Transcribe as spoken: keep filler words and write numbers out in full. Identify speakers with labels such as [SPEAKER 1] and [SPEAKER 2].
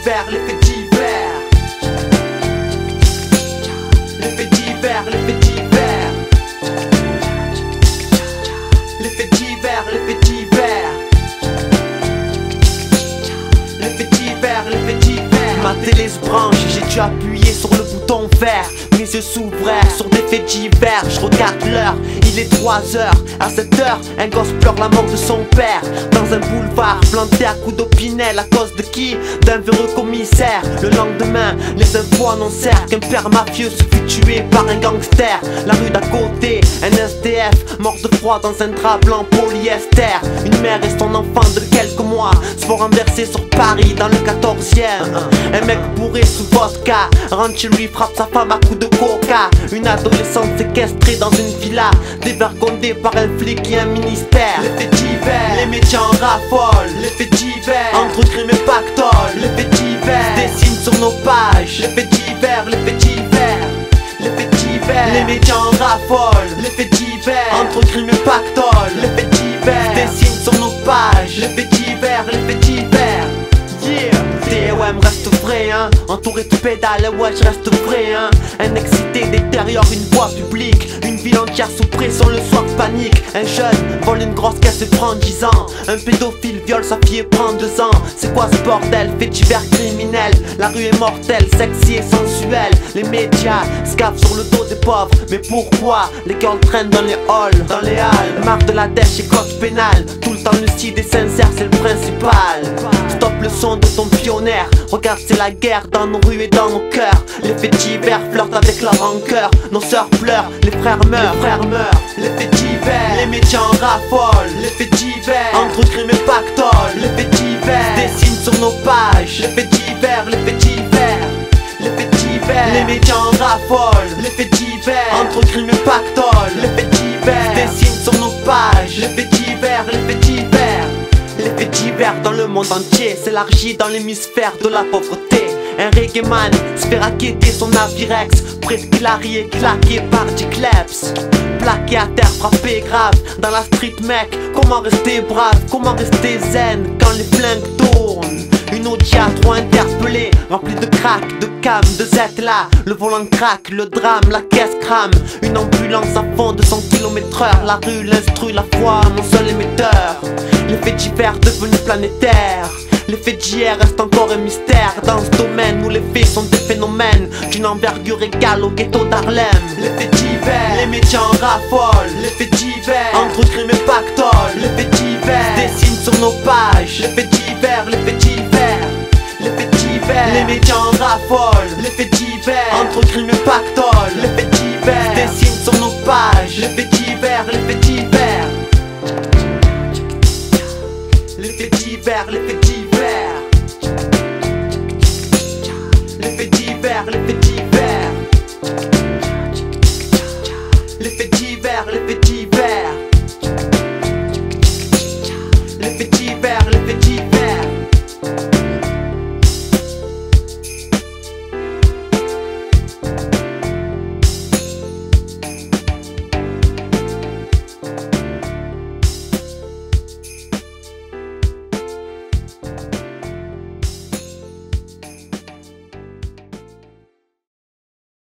[SPEAKER 1] divers, les faits divers. Les faits divers, les faits divers. Les faits divers, les faits divers. Les faits divers, les faits divers. Ma télé se branche, j'ai dû appuyer sur le bouton vert. Mes yeux s'ouvrèrent sur des faits divers. Je regarde l'heure, il est trois heures. À cette heure, un gosse pleure la mort de son père. Dans un boulevard, planté à coups d'opinel. À cause de qui? D'un véreux commissaire. Le lendemain, les infos annoncèrent qu'un père mafieux se fut tué par un gangster. La rue d'à côté, un S D F mort de froid dans un drap blanc polyester. Une mère et son enfant de quelques mois se font renverser sur Paris dans le quatorzième. Un mec bourré sous vodka rentre chez lui, frappe sa femme à coups de coca. Une adolescente séquestrée dans une villa, dévergondée par un flic et un ministère. Les faits divers, les médias en raffolent. Les faits divers, entre crime et pactole. Les faits divers, se dessinent sur nos pages. Les faits divers, les faits divers. Les faits divers, les médias en raffolent. Les faits divers, entre crime et pactole. Les faits divers, se dessinent sur nos pages. Les faits divers, les faits divers. Yeah, D O M reste vrai, hein. Entouré de pédales, ouais, je reste vrai, hein. Un excité détériore une voie publique. Une ville entière sous pression, le soir panique. Un jeune vole une grosse caisse et prend dix ans. Un pédophile viole sa fille et prend deux ans. C'est quoi ce bordel? Fait divers criminel. La rue est mortelle, sexy et sensuelle. Les médias scavent sur le dos des pauvres. Mais pourquoi les girls traînent dans les halls, dans les halles? Marre de la dèche et code pénal. Tout le temps lucide et sincère, c'est le principal. Stop le son de ton pionnière. Regarde, c'est la guerre dans nos rues et dans nos cœurs. Les faits divers flirtent avec la rancœur. Nos sœurs pleurent, les frères meurent, les frères meurent. Les faits divers, les médias en raffolent. Les faits divers, entre crime et pactole. Les faits divers, se dessinent sur nos pages. Les faits divers, les faits divers. Les faits divers, les médias en raffolent. Les faits divers, entre crime et pactole. Les faits divers, se dessinent sur nos pages. Les faits divers, les faits divers. Les faits divers dans le monde entier s'élargit dans l'hémisphère de la pauvreté. Un reggae man se fait raqueter son Avirex, presbylarie et claqué par des kleps. Plaqué à terre, frappé grave dans la street mec. Comment rester brave, comment rester zen quand les flingues tournent? Une Audi A trois interpellée, remplie de crack, de cam, de Z là. Le volant craque, le drame, la caisse crame. Une ambulance à fond de cent kilomètres heure. La rue l'instruit, la foi, mon seul émetteur. Les faits divers devenus planétaires. Les faits d'hier restent encore un mystère. Dans ce domaine où les faits sont des phénomènes d'une envergure égale au ghetto d'Harlem. Les faits divers, les médias en raffolent. Les faits divers, entre crime et pactole. Les faits divers, se dessinent sur nos pages. Les faits divers, les faits divers. Les faits divers, les médias en raffolent. Les faits divers, entre crime et pactole. Les faits divers, se dessinent sur nos pages. Les faits divers, les faits divers. Les faits divers, les faits divers. Les faits divers, les faits divers. Les faits divers, les faits divers.